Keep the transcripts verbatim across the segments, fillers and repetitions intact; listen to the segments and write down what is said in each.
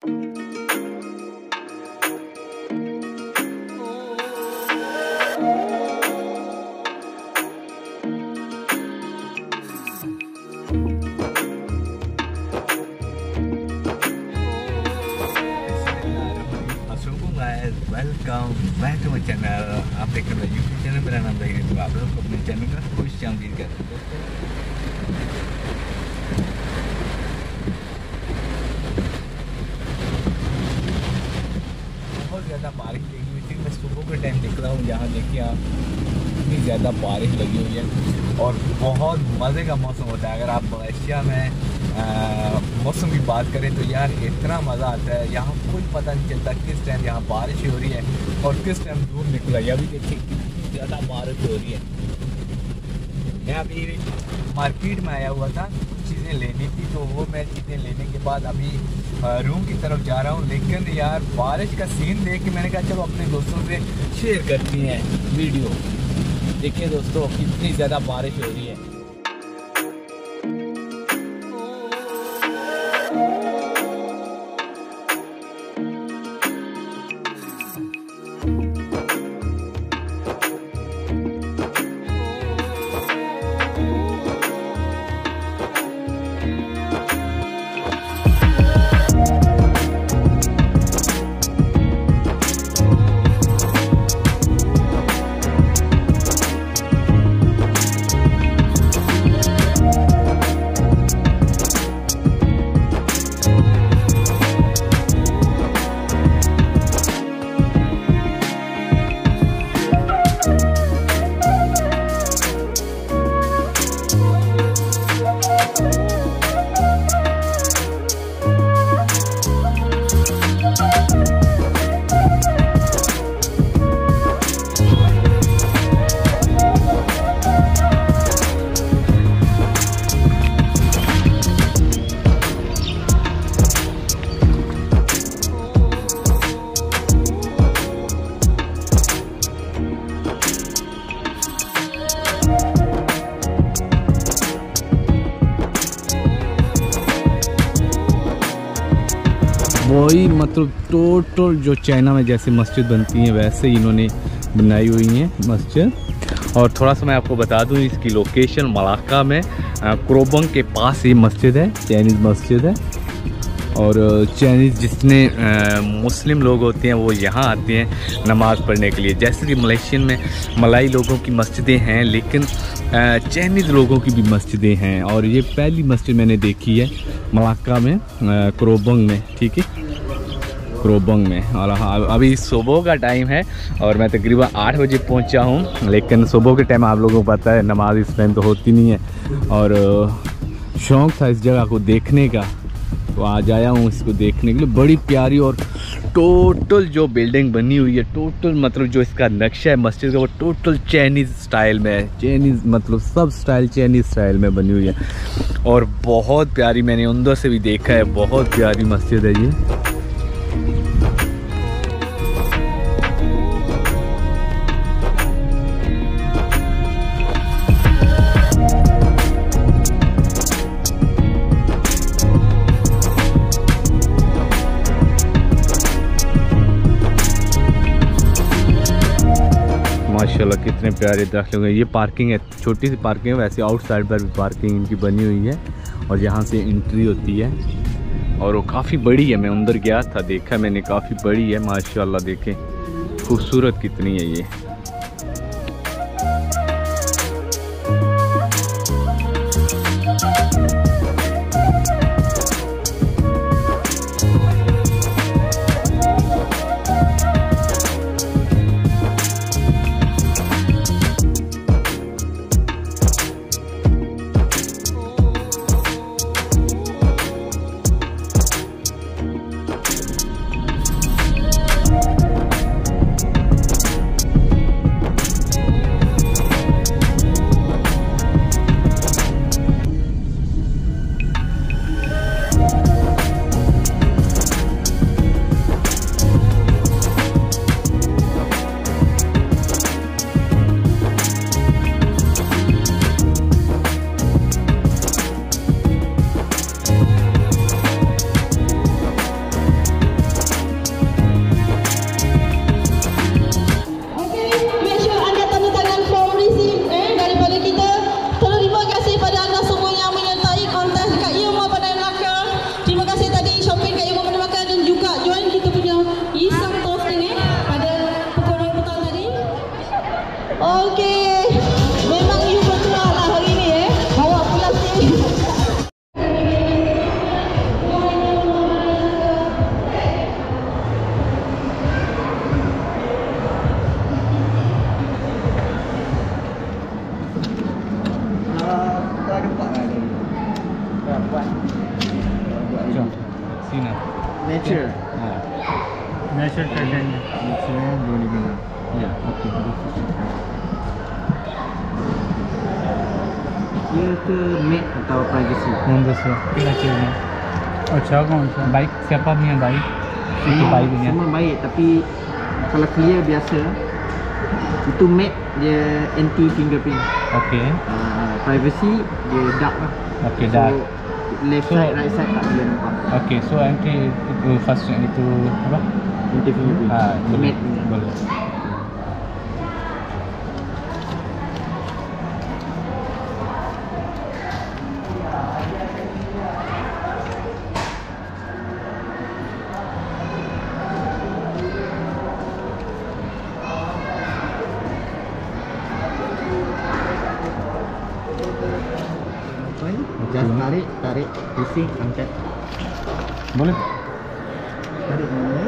Welcome back to my channel. आप देख रहे हैं यूट्यूब चैनल, मेरा नाम है। तो आप लोग अपने चैनल का खुश आमदीद करते हैं। बहुत ज़्यादा बारिश लगी हुई थी। मैं सुबह के टाइम देख रहा हूँ, यहाँ देखिए आप, इतनी ज़्यादा बारिश लगी हुई है और बहुत मज़े का मौसम होता है। अगर आप मलेशिया में मौसम की बात करें तो यार इतना मज़ा आता है। यहाँ कोई पता नहीं चलता किस टाइम यहाँ बारिश हो रही है और किस टाइम धूप निकला है। अभी देखिए कितनी ज़्यादा बारिश हो रही है। मैं अभी मार्केट में आया हुआ था, कुछ चीज़ें लेनी थी, तो वो मैं चीज़ें लेने के बाद अभी रूम की तरफ जा रहा हूँ। लेकिन यार बारिश का सीन देख के मैंने कहा चलो अपने दोस्तों से शेयर करती हैं वीडियो। देखिए दोस्तों कितनी ज़्यादा बारिश हो रही है। वही मतलब टोटल जो चाइना में जैसे मस्जिद बनती हैं वैसे ही इन्होंने बनाई हुई है मस्जिद। और थोड़ा सा मैं आपको बता दूं, इसकी लोकेशन मलाक्का में क्रोबंग के पास ये मस्जिद है, चाइनीज़ मस्जिद है। और चाइनीज़ जितने मुस्लिम लोग होते हैं वो यहाँ आते हैं नमाज़ पढ़ने के लिए। जैसे कि मलेशियन में मलाई लोगों की मस्जिदें हैं, लेकिन चाइनीज़ लोगों की भी मस्जिदें हैं। और ये पहली मस्जिद मैंने देखी है मलाक्का में, क्रोबंग में, ठीक है, क्रोबंग में। और हाँ अभी सुबह का टाइम है और मैं तकरीबन आठ बजे पहुंचा हूं। लेकिन सुबह के टाइम आप लोगों को पता है नमाज इस टाइम तो होती नहीं है, और शौक़ था इस जगह को देखने का, तो आज आया हूँ इसको देखने के लिए। बड़ी प्यारी और टोटल जो बिल्डिंग बनी हुई है, टोटल मतलब जो इसका नक्शा है मस्जिद का, वो टोटल चाइनीज़ स्टाइल में है। चाइनीज़ मतलब सब स्टाइल चाइनीज़ स्टाइल में बनी हुई है और बहुत प्यारी। मैंने अंदर से भी देखा है, बहुत प्यारी मस्जिद है ये। माशाल्लाह कितने प्यारे दरख्त लगे। ये पार्किंग है, छोटी सी पार्किंग है, वैसे आउटसाइड पर भी पार्किंग इनकी बनी हुई है और यहाँ से एंट्री होती है और वो काफ़ी बड़ी है। मैं अंदर गया था, देखा मैंने, काफ़ी बड़ी है माशाल्लाह। देखें खूबसूरत कितनी है ये। Natural. हाँ natural titanium. Natural boleh guna. या okay Dia ke matte atau privacy? कौन दसो क्या चाहिए? अच्छा कौन सा? Bike siapa punya baik itu baik punya Semua baik tapi kalau clear biasa itu matte dia anti fingerprint. oke Uh, privacy dia dark lah. oke dah So, left So- side right side tak boleh nampak. oke so nanti itu first itu apa Anti fingerprint. ah boleh Matte punya. boleh Just tarik, tarik, pusing, angkat. boleh Tarik mana?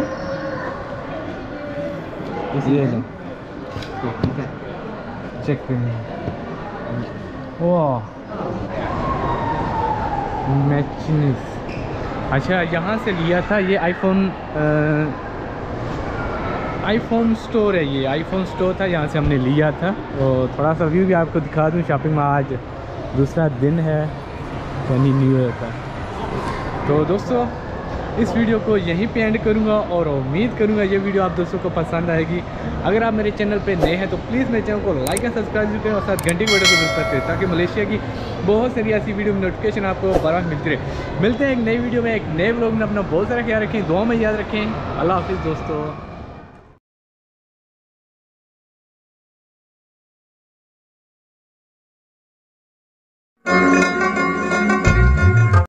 iya je Okay, angkat. Check वाह मैचनेस अच्छा यहाँ से लिया था ये iPhone iPhone store है ये आईफोन स्टोर था यहाँ से हमने लिया था और थोड़ा सा व्यू भी आपको दिखा दूँ शॉपिंग में आज दूसरा दिन है यानी न्यू ईयर का तो दोस्तों इस वीडियो को यहीं पे एंड करूंगा और उम्मीद करूंगा ये वीडियो आप दोस्तों को पसंद आएगी अगर आप मेरे चैनल पे नए हैं तो प्लीज़ मेरे चैनल को लाइक एंड सब्सक्राइब करें और साथ घंटी की बटन को प्रेस करें ताकि मलेशिया की बहुत सारी ऐसी वीडियो में नोटिफिकेशन आपको बार मिलती रहे मिलते हैं एक नई वीडियो में एक नए व्लॉग में अपना बहुत सारा ख्याल रखें दुआ में याद रखें अल्लाह हाफिज़ दोस्तों।